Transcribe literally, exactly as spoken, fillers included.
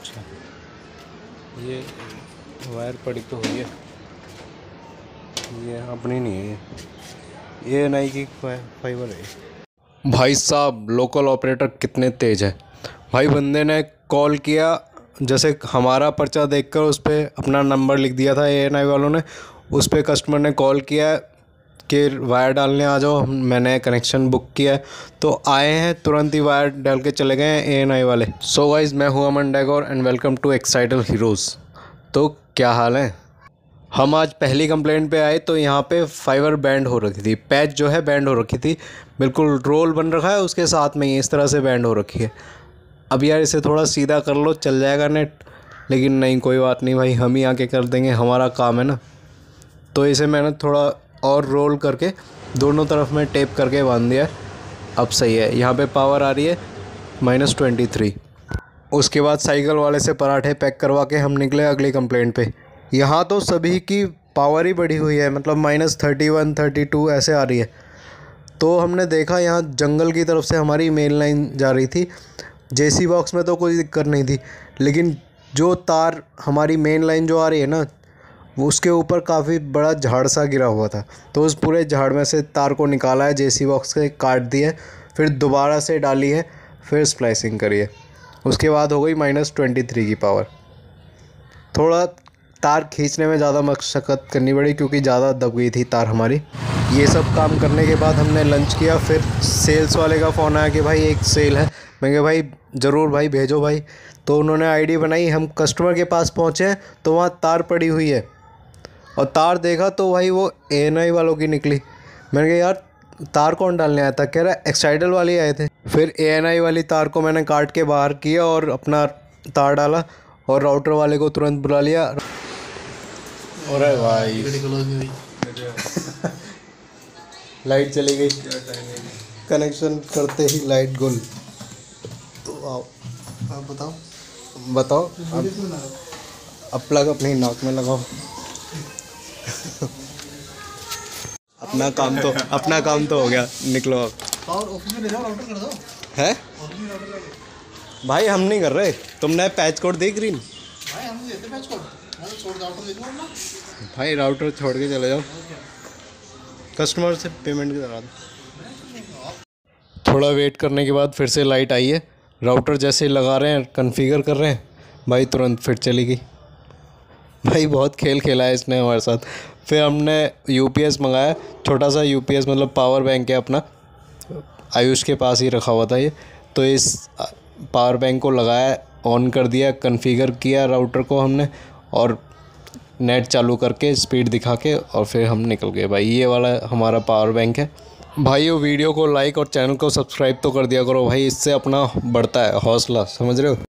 अच्छा, ये वायर पड़ी तो हुई है, ये अपनी नहीं है, ये नाई की फाइबर है। भाई साहब लोकल ऑपरेटर कितने तेज है। भाई बंदे ने कॉल किया, जैसे हमारा पर्चा देखकर उस पर अपना नंबर लिख दिया था ए एन आई वालों ने, उस पर कस्टमर ने कॉल किया कि वायर डालने आ जाओ, मैंने कनेक्शन बुक किया है। तो आए हैं, तुरंत ही वायर डाल के चले गए हैं ए एन आई वाले। सो गाइस, मैं हूं Aman Dagar and welcome to Excitel heroes. तो क्या हाल है। हम आज पहली कंप्लेंट पे आए तो यहाँ पे फाइबर बैंड हो रखी थी, पैच जो है बैंड हो रखी थी, बिल्कुल रोल बन रखा है उसके साथ में ही इस तरह से बैंड हो रखी है। अब यार इसे थोड़ा सीधा कर लो, चल जाएगा नेट, लेकिन नहीं, कोई बात नहीं भाई, हम ही आके कर देंगे, हमारा काम है ना। तो इसे मैंने थोड़ा और रोल करके दोनों तरफ में टेप करके बांध दिया। अब सही है, यहाँ पे पावर आ रही है माइनस ट्वेंटी थ्री। उसके बाद साइकिल वाले से पराठे पैक करवा के हम निकले अगली कंप्लेंट पे। यहाँ तो सभी की पावर ही बढ़ी हुई है, मतलब minus thirty one thirty two ऐसे आ रही है। तो हमने देखा यहाँ जंगल की तरफ से हमारी मेन लाइन जा रही थी, जेसी बॉक्स में तो कोई दिक्कत नहीं थी, लेकिन जो तार हमारी मेन लाइन जो आ रही है ना, वो उसके ऊपर काफ़ी बड़ा झाड़ सा गिरा हुआ था। तो उस पूरे झाड़ में से तार को निकाला है, जेसी बॉक्स के काट दिए, फिर दोबारा से डाली है, फिर स्प्लाइसिंग करी है। उसके बाद हो गई माइनस ट्वेंटी थ्री की पावर। थोड़ा तार खींचने में ज़्यादा मशक्क़त करनी पड़ी क्योंकि ज़्यादा दब गई थी तार हमारी। ये सब काम करने के बाद हमने लंच किया, फिर सेल्स वाले का फ़ोन आया कि भाई एक सेल है। मैं कहा भाई ज़रूर भाई, भेजो भाई। तो उन्होंने आईडी बनाई, हम कस्टमर के पास पहुँचे तो वहाँ तार पड़ी हुई है, और तार देखा तो भाई वो ए एन आई वालों की निकली। मैंने कहा यार तार कौन डालने आया था, कह रहा एक्साइटल वाले आए थे। फिर ए एन आई वाली तार को मैंने काट के बाहर किया और अपना तार डाला और राउटर वाले को तुरंत बुला लिया। अरे भाई लाइट चली गई, कनेक्शन करते ही लाइट गुल। तो आओ आप बताओ बताओ अब, अब प्लग अपनी नाक में लगाओ। अपना काम तो अपना काम तो हो गया, निकलो अब। और ऑफिस में ले जाओ, राउटर कर दो। है भाई हम नहीं कर रहे, तुमने पैच कोड दी ग्रीन भाई, हम नहीं देते पैच कोड, मैं तो छोड़ राउटर दे दूंगा ना भाई। राउटर छोड़ के चले जाओ, कस्टमर से पेमेंट करा दो। थोड़ा वेट करने के बाद फिर से लाइट आई है, राउटर जैसे लगा रहे हैं, कॉन्फ़िगर कर रहे हैं भाई, तुरंत फिर चली गई। भाई बहुत खेल खेला है इसने हमारे साथ। फिर हमने यूपीएस मंगाया, छोटा सा यूपीएस, मतलब पावर बैंक है अपना, आयुष के पास ही रखा हुआ था ये। तो इस पावर बैंक को लगाया, ऑन कर दिया, कॉन्फ़िगर किया राउटर को हमने, और नेट चालू करके स्पीड दिखा के और फिर हम निकल गए। भाई ये वाला हमारा पावर बैंक है। भाई वो वीडियो को लाइक और चैनल को सब्सक्राइब तो कर दिया करो भाई, इससे अपना बढ़ता है हौसला, समझ रहे हो।